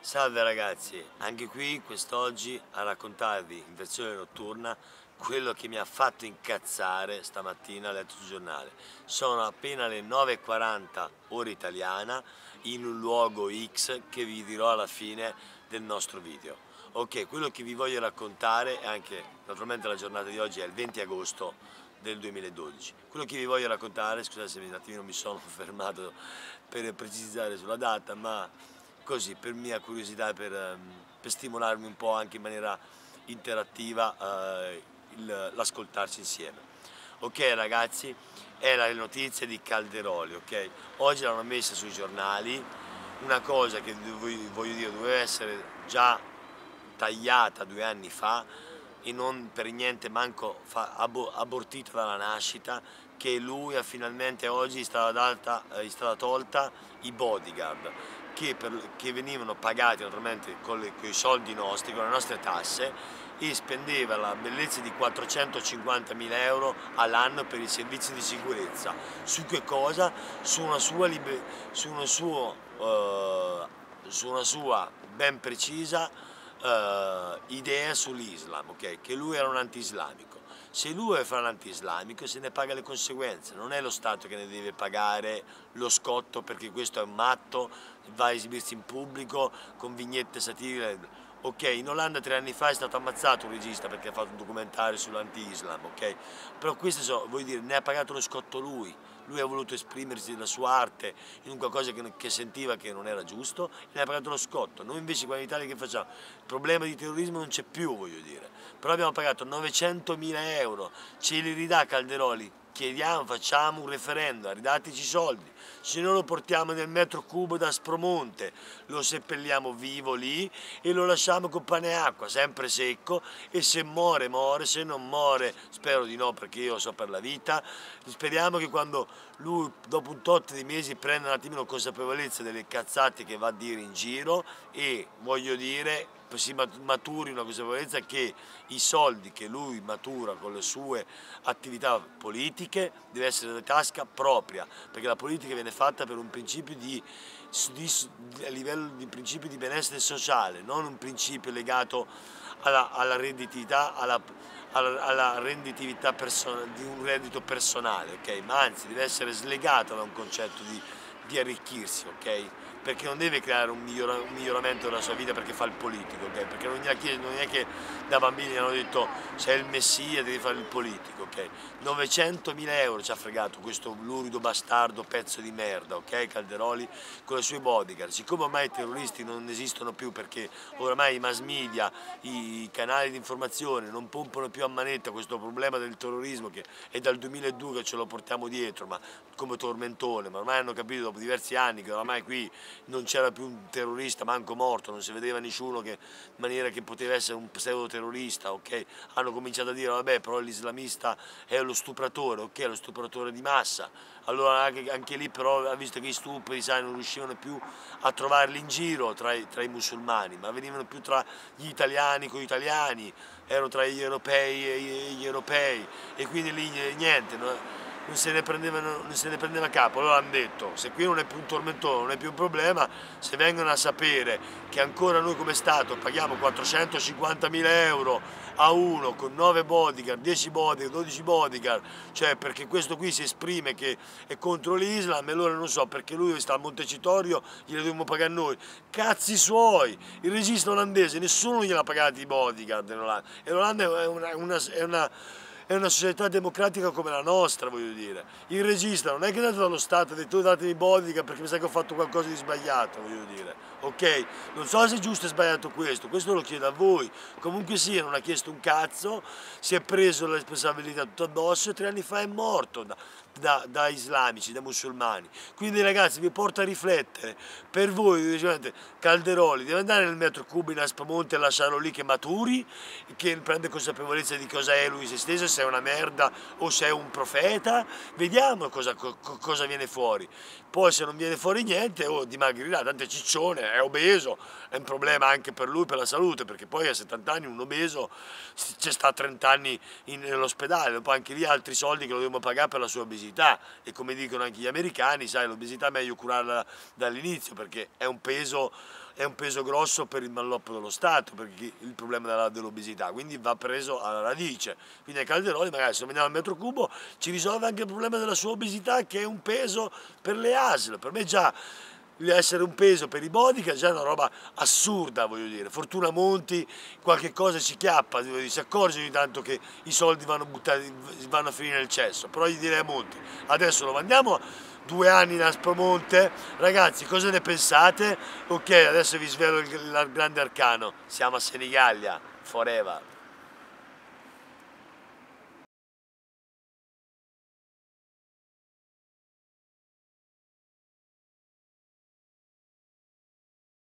Salve ragazzi, anche qui quest'oggi a raccontarvi in versione notturna quello che mi ha fatto incazzare stamattina a letto sul giornale. Sono appena le 9:40 ora italiana in un luogo X che vi dirò alla fine del nostro video. Ok, quello che vi voglio raccontare è anche, naturalmente la giornata di oggi è il 20 agosto del 2012. Quello che vi voglio raccontare, scusate se un attimino mi sono fermato per precisare sulla data, ma così per mia curiosità, per stimolarmi un po' anche in maniera interattiva l'ascoltarci insieme. Ok ragazzi, è la notizia di Calderoli, ok? Oggi l'hanno messa sui giornali, una cosa che voglio dire doveva essere già tagliata 2 anni fa e non per niente manco abortita dalla nascita, che lui ha finalmente oggi gli stata tolta i bodyguard che venivano pagati naturalmente con i soldi nostri, con le nostre tasse, e spendeva la bellezza di 450.000 euro all'anno per i servizi di sicurezza. Su che cosa? Su una sua, su una sua ben precisa idea sull'Islam, okay? Che lui era un anti-islamico. Se lui fa l'anti-islamico se ne paga le conseguenze, non è lo Stato che ne deve pagare lo scotto perché questo è un matto, va a esibirsi in pubblico con vignette satiriche. Ok, in Olanda 3 anni fa è stato ammazzato un regista perché ha fatto un documentario sull'anti-Islam, ok? Però questo, voglio dire, ne ha pagato lo scotto lui ha voluto esprimersi della sua arte in un qualcosa che sentiva che non era giusto e ne ha pagato lo scotto. Noi invece qua in Italia che facciamo? Il problema di terrorismo non c'è più, voglio dire, però abbiamo pagato 900.000 euro, ce li ridà Calderoli? Chiediamo, facciamo un referendum, ridateci i soldi, se no lo portiamo nel metro cubo da Aspromonte, lo seppelliamo vivo lì e lo lasciamo con pane e acqua, sempre secco, e se muore muore, se non muore, spero di no perché io so per la vita, speriamo che quando lui dopo un tot di mesi prenda un attimino consapevolezza delle cazzate che va a dire in giro e voglio dire si maturi una consapevolezza che i soldi che lui matura con le sue attività politiche deve essere di tasca propria, perché la politica viene fatta per un principio a livello di principio di benessere sociale, non un principio legato alla redditività, alla renditività di un reddito personale, ok? Ma anzi deve essere slegata da un concetto di arricchirsi, ok? Perché non deve creare un miglioramento della sua vita perché fa il politico, ok? Perché non è che da bambini gli hanno detto sei il messia, devi fare il politico, ok? 900.000 euro ci ha fregato questo lurido bastardo pezzo di merda, ok? Calderoli con le sue bodyguard. Siccome ormai i terroristi non esistono più perché oramai i mass media, i canali di informazione non pompano più a manetta questo problema del terrorismo che è dal 2002 che ce lo portiamo dietro, ma come tormentone, ma ormai hanno capito dopo diversi anni che oramai qui non c'era più un terrorista manco morto, non si vedeva nessuno che, in maniera che poteva essere un pseudo terrorista, ok? Hanno cominciato a dire vabbè però l'islamista è lo stupratore, ok? Lo stupratore di massa, allora anche lì però visto che i stupri sai, non riuscivano più a trovarli in giro tra i musulmani, ma venivano più tra gli italiani con gli italiani, erano tra gli europei e gli europei e quindi lì niente, no? Non se ne prendeva capo, allora hanno detto se qui non è più un tormentone, non è più un problema, se vengono a sapere che ancora noi come Stato paghiamo 450.000 euro a uno con 9 bodyguard, 10 bodyguard, 12 bodyguard, cioè perché questo qui si esprime che è contro l'Islam e allora non so perché lui sta a Montecitorio gliele dobbiamo pagare noi, cazzi suoi, il regista olandese nessuno gliel'ha pagato i bodyguard in Olanda e l'Olanda è una società democratica come la nostra, voglio dire. Il regista non è che è dato dallo Stato, ha detto datemi i bodyguard perché mi sa che ho fatto qualcosa di sbagliato, voglio dire. Ok? Non so se è giusto o sbagliato questo lo chiedo a voi. Comunque sia, non ha chiesto un cazzo, si è preso la responsabilità tutto addosso e 3 anni fa è morto da islamici, da musulmani. Quindi ragazzi vi porto a riflettere, per voi Calderoli deve andare nel metro cubo in Aspromonte e lasciarlo lì che maturi, che prende consapevolezza di cosa è lui se stesso, se è una merda o se è un profeta, vediamo cosa viene fuori. Poi se non viene fuori niente, dimagrirà, tanto è ciccione, è obeso, è un problema anche per lui, per la salute, perché poi a 70 anni un obeso ci sta 30 anni nell'ospedale, dopo anche lì altri soldi che lo dobbiamo pagare per la sua obesità e come dicono anche gli americani, sai, l'obesità è meglio curarla dall'inizio perché è un peso è un peso grosso per il malloppo dello Stato, perché il problema dell'obesità, quindi va preso alla radice. Quindi a Calderoli magari se vendiamo il metro cubo ci risolve anche il problema della sua obesità, che è un peso per le ASL. Per me già essere un peso per i bodyguard è già una roba assurda, voglio dire. Fortuna Monti qualche cosa ci chiappa, si accorge ogni tanto che i soldi vanno buttati, vanno a finire nel cesso, però gli direi a Monti, adesso lo mandiamo 2 anni in Aspromonte, ragazzi, cosa ne pensate? Ok, adesso vi svelo il grande arcano, siamo a Senigallia, forever.